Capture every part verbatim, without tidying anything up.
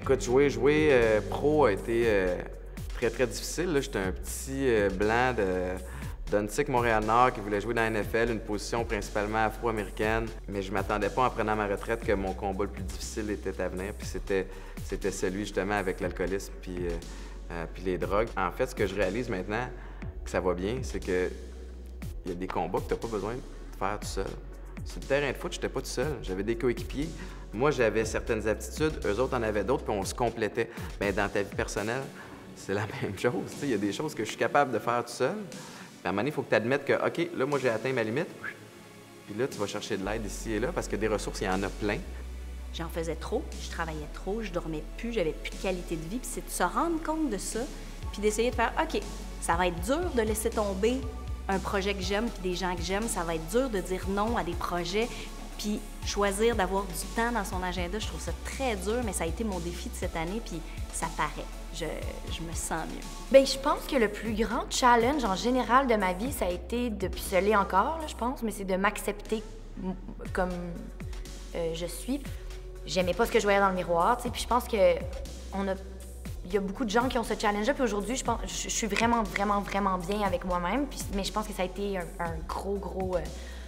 Écoute, jouer, jouer euh, pro a été euh, très, très difficile. J'étais un petit euh, blanc de d'Unsick, Montréal-Nord, qui voulait jouer dans la N F L, une position principalement afro-américaine. Mais je m'attendais pas, en prenant ma retraite, que mon combat le plus difficile était à venir. Puis c'était, c'était celui, justement, avec l'alcoolisme puis, euh, euh, puis les drogues. En fait, ce que je réalise maintenant, que ça va bien, c'est que il y a des combats que tu n'as pas besoin de faire tout seul. Sur le terrain de foot, je n'étais pas tout seul. J'avais des coéquipiers. Moi, j'avais certaines aptitudes, eux autres en avaient d'autres, puis on se complétait. Bien, dans ta vie personnelle, c'est la même chose. Il y a des choses que je suis capable de faire tout seul. Puis à un moment donné, il faut que tu admettes que, OK, là, moi, j'ai atteint ma limite. Puis là, tu vas chercher de l'aide ici et là, parce que des ressources, il y en a plein. J'en faisais trop, je travaillais trop, je dormais plus, j'avais plus de qualité de vie. Puis c'est de se rendre compte de ça, puis d'essayer de faire, OK, ça va être dur de laisser tomber un projet que j'aime puis des gens que j'aime. Ça va être dur de dire non à des projets puis choisir d'avoir du temps dans son agenda. Je trouve ça très dur, mais ça a été mon défi de cette année, puis ça paraît. Je, je me sens mieux. Bien, je pense que le plus grand challenge en général de ma vie, ça a été, depuis ce l'est encore, là, je pense, mais c'est de m'accepter comme euh, je suis. J'aimais pas ce que je voyais dans le miroir, tu sais, puis je pense que on a... Il y a beaucoup de gens qui ont ce challenge-là, puis aujourd'hui, je pense, je, je suis vraiment, vraiment, vraiment bien avec moi-même, puis, mais je pense que ça a été un, un gros, gros, euh,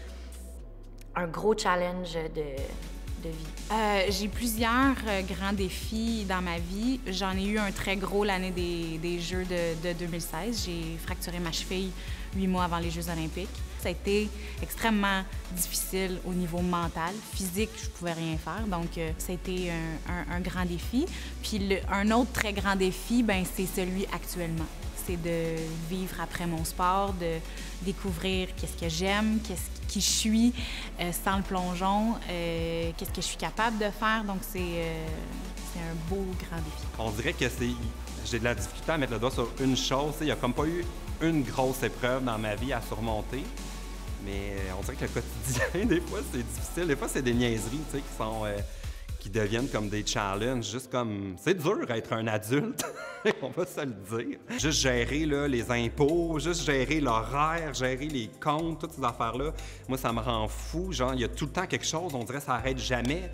un gros challenge de, de vie. Euh, j'ai plusieurs euh, grands défis dans ma vie. J'en ai eu un très gros l'année des, des Jeux de, de deux mille seize. J'ai fracturé ma cheville huit mois avant les Jeux olympiques. Ça a été extrêmement difficile au niveau mental. Physique, je pouvais rien faire, donc euh, ça a été un, un, un grand défi. Puis le, un autre très grand défi, ben c'est celui actuellement. C'est de vivre après mon sport, de découvrir qu'est-ce que j'aime, qu'est-ce qui je suis euh, sans le plongeon, euh, qu'est-ce que je suis capable de faire. Donc c'est euh, c'est un beau grand défi. On dirait que c'est j'ai de la difficulté à mettre le doigt sur une chose. Il n'y a comme pas eu une grosse épreuve dans ma vie à surmonter. Mais on dirait que le quotidien, des fois, c'est difficile. Des fois, c'est des niaiseries, tu sais, qui sont... Euh, qui deviennent comme des challenges, juste comme... C'est dur être un adulte, on va se le dire. Juste gérer là, les impôts, juste gérer l'horaire, gérer les comptes, toutes ces affaires-là. Moi, ça me rend fou. Genre, il y a tout le temps quelque chose, on dirait que ça n'arrête jamais.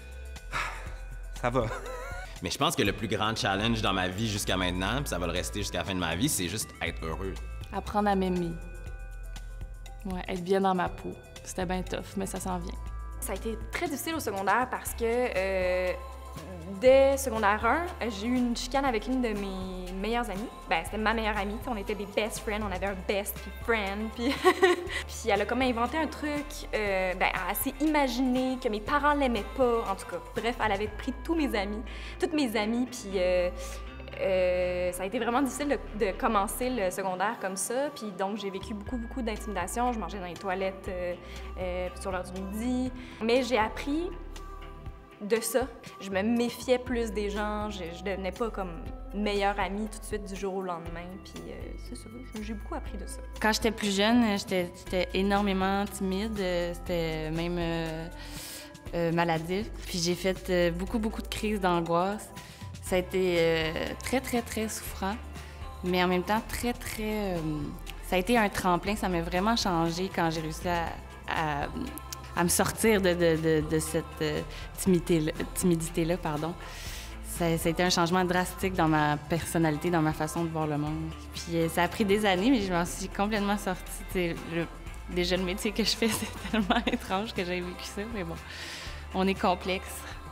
Ça va. Mais je pense que le plus grand challenge dans ma vie jusqu'à maintenant, puis ça va le rester jusqu'à la fin de ma vie, c'est juste être heureux. Apprendre à m'aimer. Ouais, être bien dans ma peau. C'était bien tough, mais ça s'en vient. Ça a été très difficile au secondaire parce que euh, dès secondaire un, j'ai eu une chicane avec une de mes meilleures amies. Ben, c'était ma meilleure amie, on était des best friends, on avait un best puis friend. Puis, puis elle a comme inventé un truc, euh, ben, elle s'est imaginé que mes parents l'aimaient pas, en tout cas. Bref, elle avait pris tous mes amis, toutes mes amies, puis euh, euh, ça a été vraiment difficile de, de commencer le secondaire comme ça. Puis donc, j'ai vécu beaucoup, beaucoup d'intimidation. Je mangeais dans les toilettes euh, euh, sur l'heure du midi. Mais j'ai appris de ça. Je me méfiais plus des gens. Je, je devenais pas comme meilleure amie tout de suite du jour au lendemain. Puis euh, c'est ça, j'ai beaucoup appris de ça. Quand j'étais plus jeune, j'étais, j'étais énormément timide. C'était même euh, euh, maladif. Puis j'ai fait euh, beaucoup, beaucoup de crises d'angoisse. Ça a été euh, très, très, très souffrant, mais en même temps très, très... Euh, ça a été un tremplin. Ça m'a vraiment changé quand j'ai réussi à, à, à me sortir de, de, de, de cette euh, timidité-là. timidité-là pardon. Ça, ça a été un changement drastique dans ma personnalité, dans ma façon de voir le monde. Puis euh, ça a pris des années, mais je m'en suis complètement sortie. Le, déjà, le métier que je fais, c'est tellement étrange que j'ai vécu ça, mais bon, on est complexe.